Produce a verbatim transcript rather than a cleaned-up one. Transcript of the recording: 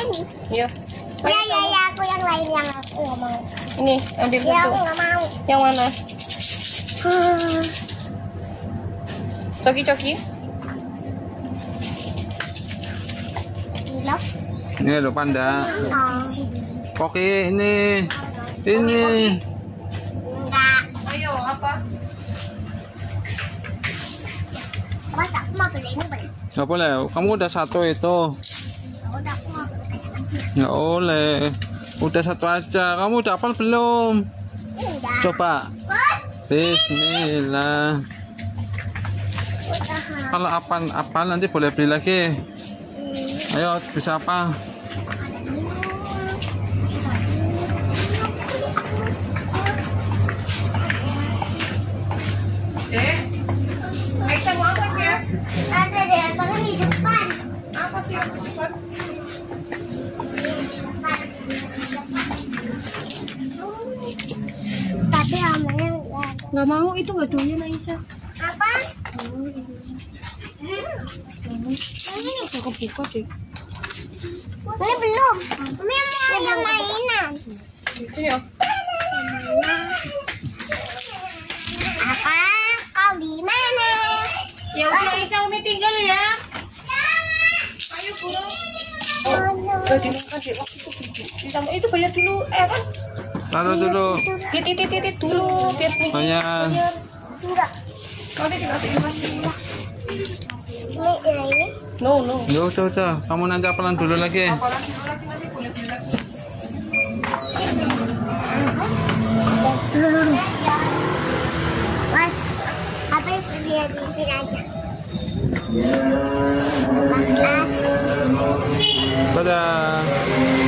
ini. Iya. Ya ya ya, aku yang lain yang aku nggak mau. Ini ambil Ya satu. aku nggak mau. Yang mana? Hmm. Coki-coki. Gila. Ini lo panda. Oh. Oke, ini. Ini. Enggak. Ayo, apa? Mas aku mau beli ini beli. Nggak boleh. Kamu udah satu itu. Udah aku mau beli aja. Nggak boleh. Udah satu aja. Kamu udah hafal belum? Udah. Coba. Bismillah. Udah. Kalau apaan-apaan nanti boleh beli lagi. Ayo, bisa apa? Dek, Aisyah mau apa sih ya? Ada deh, bangun di depan. Apa sih yang di depan? Tapi namanya nggak ada. Nggak mau, itu nggak doyan Aisyah. Apa? Ini udah kebuka deh. Ini belum. Ini mau yang mainan. Itu ya. Apa? Kau di mana? Ya udah Aisyah, Umi tinggal ya. Ayo burung. Oh, no. Udah dimakan deh waktu itu biji. Ditambah itu bayar dulu, eh kan? Taruh dulu. Titit titit dulu biar bunyi. Bayar. Bayar. Enggak. Nanti dikasih masih. Ini ini ini. No no. Ya udah udah. Kamu nanti apalan dulu lagi. Apalagi dulu lagi nanti boleh beli lagi. Mas, apa yang dia di sini aja? Makasih. Dadah.